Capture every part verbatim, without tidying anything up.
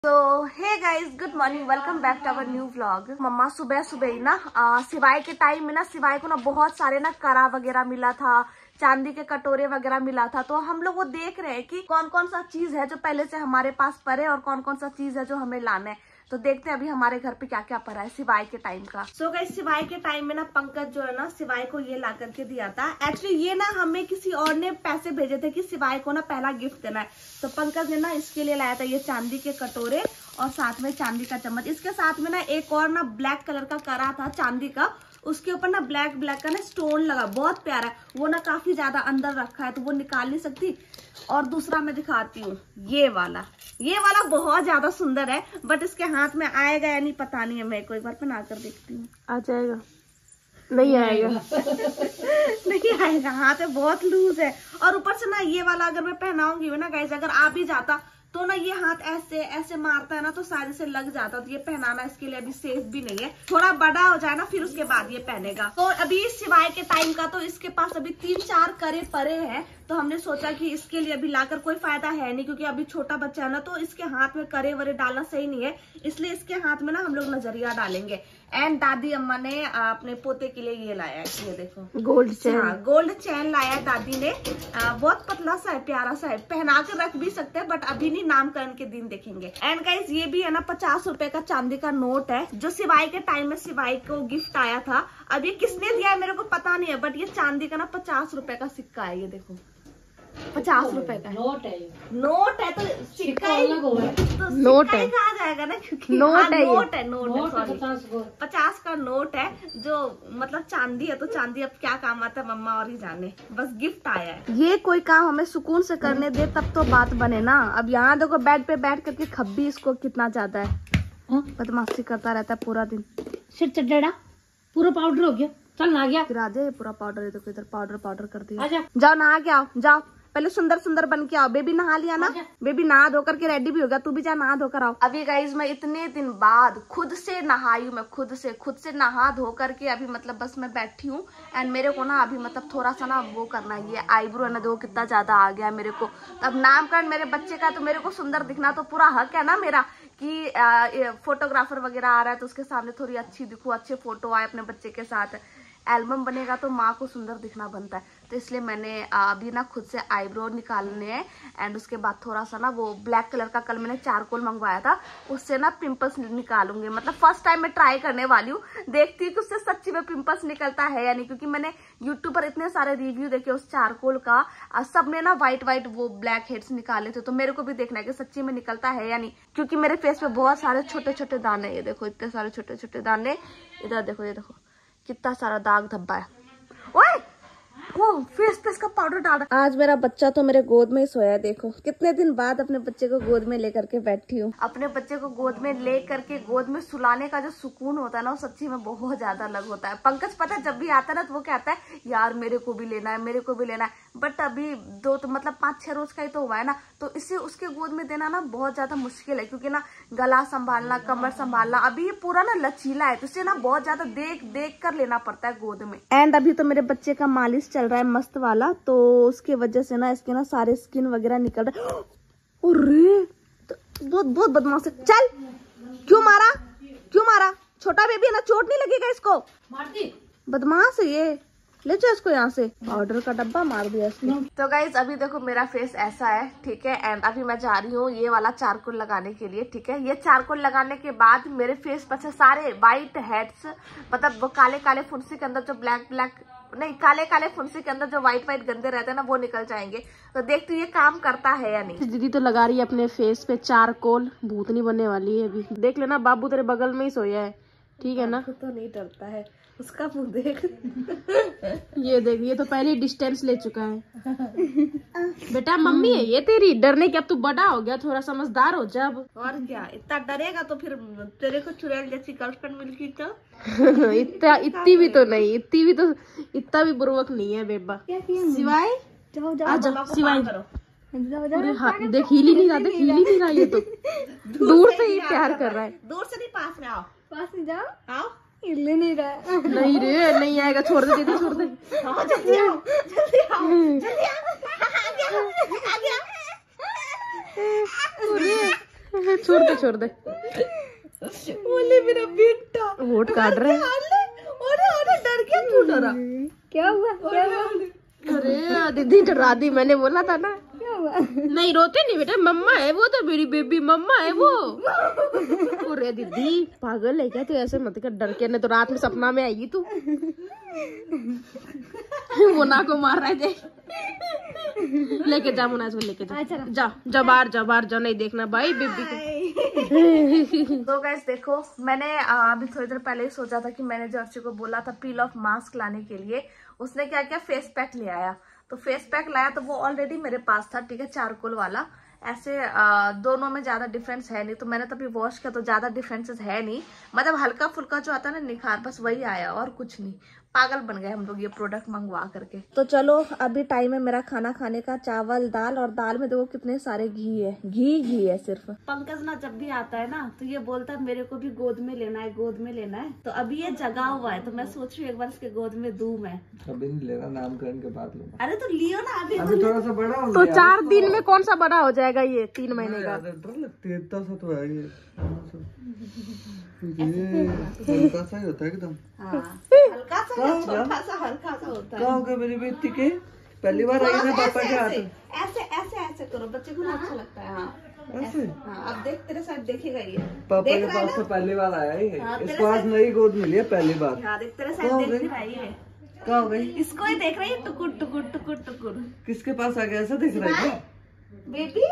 तो hey guys, good morning, welcome back to our new vlog. मम्मा सुबह सुबह ही ना आ, सिवाय के टाइम में ना सिवाय को ना बहुत सारे ना करा वगैरह मिला था, चांदी के कटोरे वगैरह मिला था। तो हम लोग वो देख रहे हैं कि कौन कौन सा चीज है जो पहले से हमारे पास पड़े और कौन कौन सा चीज है जो हमें लाना है। तो देखते हैं अभी हमारे घर पे क्या क्या पड़ा है सिवाय के टाइम का। सो so गाइस, सिवाय के टाइम में ना पंकज जो है ना सिवाय को ये ला करके दिया था। एक्चुअली ये ना हमें किसी और ने पैसे भेजे थे कि सिवाय को ना पहला गिफ्ट देना है। तो पंकज ने ना इसके लिए लाया था ये चांदी के कटोरे और साथ में चांदी का चम्मच। इसके साथ में ना एक और ना ब्लैक कलर का करा था चांदी का, उसके ऊपर ना ब्लैक ब्लैक का ना स्टोन लगा, बहुत प्यारा है। वो ना काफी ज्यादा अंदर रखा है तो वो निकाल नहीं सकती। और दूसरा मैं दिखाती हूँ, ये वाला ये वाला बहुत ज्यादा सुंदर है, बट इसके हाथ में आएगा या नहीं पता नहीं है। मैं को एक बार पहना कर देखती हूँ। आ जाएगा? नहीं आएगा। नहीं आएगा, हाथ में बहुत लूज है। और ऊपर से ना ये वाला अगर मैं पहनाऊंगी ना गाइस, अगर आ भी जाता तो ना ये हाथ ऐसे ऐसे मारता है ना तो सारे से लग जाता। तो ये पहनाना इसके लिए अभी सेफ भी नहीं है। थोड़ा बड़ा हो जाए ना फिर उसके बाद ये पहनेगा। तो अभी सिवाय के टाइम का तो इसके पास अभी तीन चार करे पड़े हैं। तो हमने सोचा कि इसके लिए अभी लाकर कोई फायदा है नहीं, क्योंकि अभी छोटा बच्चा है ना तो इसके हाथ में करे वरे डालना सही नहीं है। इसलिए इसके हाथ में ना हम लोग नजरिया डालेंगे। एंड दादी अम्मा ने अपने पोते के लिए ये लाया है, ये देखो गोल्ड चैन। हाँ, गोल्ड चैन लाया है दादी ने। आ, बहुत पतला सा है, प्यारा सा है, पहना कर रख भी सकते हैं, बट अभी नहीं, नामकरण के दिन देखेंगे। एंड गाइस, ये भी है ना पचास रुपए का चांदी का नोट है जो सिवाय के टाइम में सिवाय को गिफ्ट आया था। अब ये किसने दिया है मेरे को पता नहीं है, बट ये चांदी का ना पचास रुपए का सिक्का है। ये देखो पचास रुपए का नोट है। नोट है तो सिक्का अलग होगा, तो नोट है कहा जाएगा ना, क्योंकि नोट है, नोट है, नोट है, सॉरी पचास का नोट है जो मतलब चांदी है। तो चांदी अब क्या काम आता है मम्मा और ही जाने, बस गिफ्ट आया है। ये कोई काम हमें सुकून से करने दे तब तो बात बने ना। अब यहाँ देखो बेड पे बैठ करके खब्बी इसको कितना ज्यादा है, बदमाशी करता रहता है पूरा दिन। सिर चढ़ा पूरा पाउडर हो गया, चल नहा गया। फिर आ जाए पूरा पाउडर, देखो इधर पाउडर पाउडर कर दिया। जाओ नहा के आओ, जाओ पहले सुंदर सुंदर बन के आओ। बेबी नहा लिया ना, बेबी नहा धोकर के रेडी भी हो गया, तू भी जा नहा धोकर आओ। अभी गाइज मैं इतने दिन बाद खुद से नहाई हूँ, मैं खुद से खुद से नहा धो करके अभी मतलब बस मैं बैठी हूँ। एंड मेरे को ना अभी मतलब थोड़ा सा ना वो करना है, ये आईब्रो है ना देखो कितना ज्यादा आ गया मेरे को। अब नामकरण मेरे बच्चे का, तो मेरे को सुंदर दिखना तो पूरा हक है ना मेरा कि फोटोग्राफर वगैरह आ रहा है तो उसके सामने थोड़ी अच्छी दिखूं, अच्छे फोटो आए अपने बच्चे के साथ। एल्बम बनेगा तो माँ को सुंदर दिखना बनता है। तो इसलिए मैंने अभी ना खुद से आईब्रो निकालने हैं। एंड उसके बाद थोड़ा सा ना वो ब्लैक कलर का कल मैंने चारकोल मंगवाया था, उससे ना पिंपल्स निकालूंगी। मतलब फर्स्ट टाइम मैं ट्राई करने वाली हूँ, देखती हूँ कि उससे सच्ची में पिंपल्स निकलता है या नहीं। क्योंकि मैंने यूट्यूब पर इतने सारे रिव्यू देखे उस चारकोल का, सबने ना व्हाइट व्हाइट वो ब्लैक हेड्स निकाले थे। तो मेरे को भी देखना है कि सच्ची में निकलता है या नहीं, क्योंकि मेरे फेस पे बहुत सारे छोटे छोटे दाने, ये देखो इतने सारे छोटे छोटे दाने। इधर देखो, ये देखो कितना सारा दाग धब्बा है। ओए वो फेस पे इसका पाउडर डाल। आज मेरा बच्चा तो मेरे गोद में ही सोया है। देखो कितने दिन बाद अपने बच्चे को गोद में लेकर के बैठी हूँ। अपने बच्चे को गोद में ले करके गोद में सुलाने का जो सुकून होता है ना, वो सच्ची में बहुत ज्यादा अलग होता है। पंकज पता है जब भी आता है ना तो वो कहता है यार मेरे को भी लेना है, मेरे को भी लेना है। बट अभी दो तो मतलब पाँच छह रोज का ही तो हुआ है ना, तो इसे उसके गोद में देना ना बहुत ज्यादा मुश्किल है। क्योंकि ना गला संभालना, कमर संभालना, अभी ये पूरा ना लचीला है तो इसे ना बहुत ज्यादा देख देख कर लेना पड़ता है गोद में। एंड अभी तो मेरे बच्चे का मालिश चल रहा है मस्त वाला, तो उसकी वजह से ना इसके ना सारे स्किन वगैरह निकल रहे। अरे तो बहुत बहुत बदमाश है। चल, क्यों मारा क्यों मारा? छोटा बेबी है ना, चोट नहीं लगेगा इसको। मारती बदमाश है ये, ले जाओ इसको यहाँ से। पाउडर का डब्बा मार दिया इसने। तो गाइज अभी देखो मेरा फेस ऐसा है, ठीक है। एंड अभी मैं जा रही हूँ ये वाला चारकोल लगाने के लिए, ठीक है। ये चारकोल लगाने के बाद मेरे फेस पर से सारे व्हाइट हेड्स, मतलब वो काले काले फुंसी के अंदर जो ब्लैक ब्लैक नहीं काले काले फुंसी के अंदर जो व्हाइट व्हाइट गंदे रहते हैं ना, वो निकल जाएंगे। तो देखती हूँ ये काम करता है या नहीं। दीदी तो लगा रही है अपने फेस पे चारकोल, भूतनी बनने वाली है अभी। देख लेना बाबू तेरे बगल में ही सोया है, ठीक है ना। तो नहीं डरता है उसका मुंह देख। ये देख, ये तो पहले डिस्टेंस ले चुका है। बेटा मम्मी है ये तेरी, डरने की अब तू बड़ा हो गया, थोड़ा समझदार हो जा अब। और क्या, इतना डरेगा तो फिर तेरे को चुड़ैल जैसी गर्लफ्रेंड मिलती तो। इतना इतनी भी तो नहीं, इतनी भी तो इतना भी बुर्बक नहीं है बेबा। सिवाय जाओ जाओ, आ जाओ सिवाय करो। हाँ, देख हिल ही नहीं रहा, देख हिल ही नहीं रहा, ये तो दूर से ही प्यार कर रहा है। दूर से नहीं, पास में आओ, पास में जाओ, आओ। हिल नहीं रहा। नहीं रे, नहीं आएगा, छोड़ दे दीदी, छोड़ दे। जल्दी आओ, जल्दी आओ, जल्दी आओ, आ गया, आ गया। छोड़ दे छोड़ दे। बोले मेरा बेटा वोट काट रहा है। अरे अरे डर गया, तू डरा? क्या हुआ क्या हुआ? अरे दीदी डरा दी, मैंने बोला था ना। क्या हुआ? नहीं रोते नहीं बेटा, मम्मा है वो तो, मेरी बेबी मम्मा है वो। अरे दीदी पागल है क्या तू? ऐसे मत कर, डर के। नहीं तो रात में सपना में आएगी तू। वो ना को मार रहे थे। लेके जा मुनाज को, लेके जा। जा जा बाहर जा, बाहर जा, नहीं देखना भाई बेबी को। तो गाइस देखो, मैंने अभी थोड़ी देर पहले ही सोचा था कि मैंने जर्सी को बोला था पील ऑफ मास्क लाने के लिए। उसने क्या किया, फेस पैक ले आया। तो फेस पैक लाया तो वो ऑलरेडी मेरे पास था, ठीक है, चारकोल वाला। ऐसे आ, दोनों में ज्यादा डिफरेंस है नहीं, तो मैंने तभी वॉश किया तो ज्यादा डिफरेंसेस है नहीं। मतलब हल्का फुल्का जो आता है ना निखार, बस वही आया और कुछ नहीं। पागल बन गए हम लोग ये प्रोडक्ट मंगवा करके। तो चलो अभी टाइम है मेरा खाना खाने का। चावल दाल, और दाल में देखो कितने सारे घी है, घी घी है सिर्फ। पंकज ना जब भी आता है ना तो ये बोलता है मेरे को भी गोद में लेना है, गोद में लेना है। तो अभी ये जगा हुआ है, तो मैं सोच रही हूँ एक बार इसके गोद में दूं मैं। अभी नहीं लेना, नामकरण के बाद लूंगा। अरे तो लियो ना अभी, अभी थोड़ा सा बड़ा हो तो चार दिन में कौन सा बड़ा हो जाएगा ये, तीन महीने का। डर लगती है, इतना सा तो है ये। ये हल्का सा ही होता है एकदम। हाँ, हल्का सा या छोटा सा, हल्का सा होता है। कहाँ हो गया मेरी बेटी के? पहली बार आई ना पापा के हाथ। ऐसे ऐसे ऐसे करो, बच्चे को ना अच्छा लगता है। हाँ ऐसे। हाँ, अब देख तेरे साथ देखेगा ये। पापा के पास तो पहली बार आया ही है। इसको आज नई गोद मिली है पहली बार। हाँ देख तेरे साथ देख रहा है ये। कहाँ हो गई? इसको ही देख रही है, टुकुर टुकुर टुकुर टुकुर। किसके पास आ गया, ऐसा देख रहा है क्या? बेबी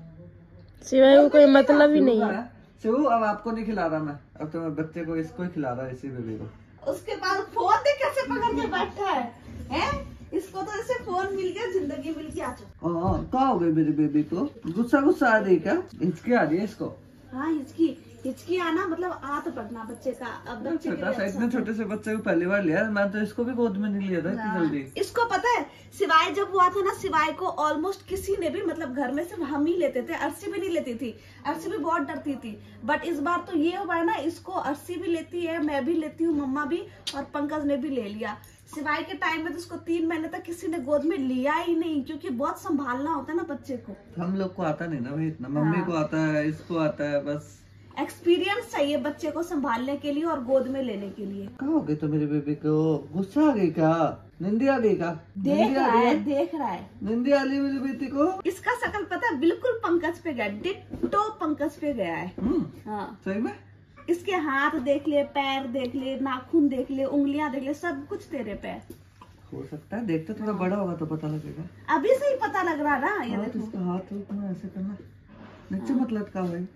सिवाय को कोई मतलब ही नहीं है। शिवू अब आपको नहीं खिला रहा मैं, अब तो मैं बच्चे को इसको ही खिला रहा है, इसी बेबी को। उसके बाद फोन देख कैसे पकड़ के बैठा है, हैं? इसको तो ऐसे फोन मिल गया, जिंदगी मिल गया। हाँ, कहाँ हो गई मेरी बेबी को? गुस्सा गुस्सा आ रही क्या? हिचकी आ रही है इसको? हाँ हिचकी हिचकी आना मतलब आ तो पड़ना बच्चे का। अब बच्चे छोटा सा, इतने छोटे से बच्चे को पहली बार लिया, मैं तो इसको भी गोद में नहीं लिया था इतनी जल्दी। इसको पता है सिवाय जब हुआ था ना, सिवाय को ऑलमोस्ट किसी ने भी, मतलब घर में सिर्फ हम ही लेते थे, अर्सी भी नहीं लेती थी। अर्सी भी बहुत डरती थी, बट इस बार तो ये हुआ है ना, इसको अर्सी भी लेती है, मैं भी लेती हूँ, मम्मा भी, और पंकज ने भी ले लिया। सिवाय के टाइम में तो उसको तीन महीने तक किसी ने गोद में लिया ही नहीं, क्योंकि बहुत संभालना होता है ना बच्चे को। हम लोग को आता नहीं ना भाई इतना, मम्मी को आता है, इसको आता है, बस एक्सपीरियंस चाहिए बच्चे को संभालने के लिए और गोद में लेने के लिए। कहाँ हो गई तो मेरी बेबी को? गुस्सा आ गई क्या? निंदी आ गई क्या? देख रहा है, देख रहा है, निंदी आ रही मेरी बेटी को। इसका शकल पता है बिल्कुल पंकज पे गया, डिट्टो पंकज पे गया है। हाँ सही में? इसके हाथ देख ले, पैर देख ले, नाखून देख ले, उंगलियां देख ले, सब कुछ तेरे पे हो सकता है, देखते थोड़ा बड़ा होगा तो पता लगेगा। अभी से ही पता लग रहा ना। ये हाँ, तो इसका हाथ में ऐसे करना, नीचे मत लटका भाई।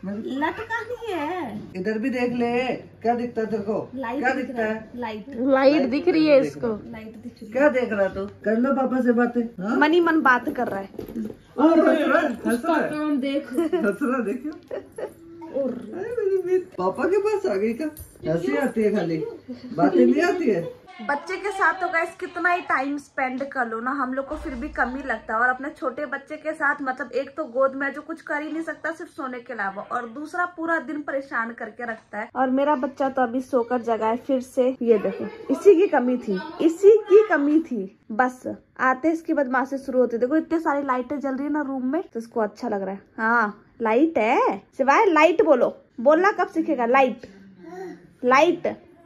लटका नहीं है, इधर भी देख ले, क्या दिखता है तेरे को? क्या दिखता है? लाइट लाइट दिख रही है इसको। लाइट दिख रही है। क्या देख रहा तू? कर लो पापा से बातें। मनी मन बात कर रहा है। और हंस रहा है, हंस रहा है, काम देख। हंस रहा है, देखियो। अरे मेरी बेटी पापा के पास आ गई क्या? हंसी आती है खाली, बातें नहीं आती है। बच्चे के साथ तो गाइस कितना ही टाइम स्पेंड कर लो ना, हम लोग को फिर भी कम ही लगता है। और अपने छोटे बच्चे के साथ, मतलब एक तो गोद में जो कुछ कर ही नहीं सकता सिर्फ सोने के अलावा, और दूसरा पूरा दिन परेशान करके रखता है। और मेरा बच्चा तो अभी सोकर जगा है फिर से। ये देखो, इसी की कमी थी, इसी की कमी थी बस। आते इसकी बदमाशी शुरू होती। देखो इतने सारी लाइटें जल रही है ना रूम में, तो इसको अच्छा लग रहा है। हाँ लाइट है, सिवाय लाइट बोलो, बोलना कब सीखेगा? लाइट लाइट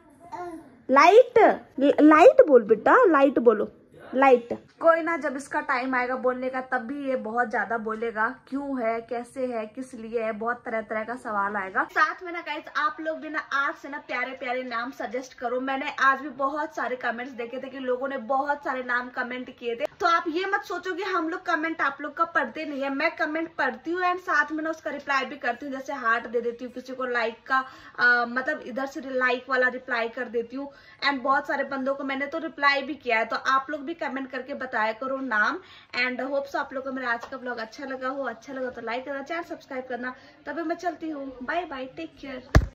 लाइट लाइट बोल बेटा, लाइट बोलो, लाइट। कोई ना, जब इसका टाइम आएगा बोलने का तब भी ये बहुत ज्यादा बोलेगा। क्यों है, कैसे है, किस लिए है, बहुत तरह तरह का सवाल आएगा। साथ में ना गाइस आप लोग भी ना आज से ना प्यारे प्यारे नाम सजेस्ट करो। मैंने आज भी बहुत सारे कमेंट्स देखे थे कि लोगों ने बहुत सारे नाम कमेंट किए थे। तो आप ये मत सोचो कि हम लोग कमेंट आप लोग का पढ़ते नहीं है। मैं कमेंट पढ़ती हूँ एंड साथ में ना उसका रिप्लाई भी करती हूँ। जैसे हार्ट दे देती हूँ, किसी को लाइक का आ, मतलब इधर से लाइक वाला रिप्लाई कर देती हूँ। एंड बहुत सारे बंदों को मैंने तो रिप्लाई भी किया है। तो आप लोग भी कमेंट करके बताया करो नाम। एंड होप्स आप लोग को मेरा आज का ब्लॉग अच्छा लगा हो। अच्छा लगा तो लाइक करना, चैनल सब्सक्राइब करना। तभी मैं चलती हूँ, बाय बाय, टेक केयर।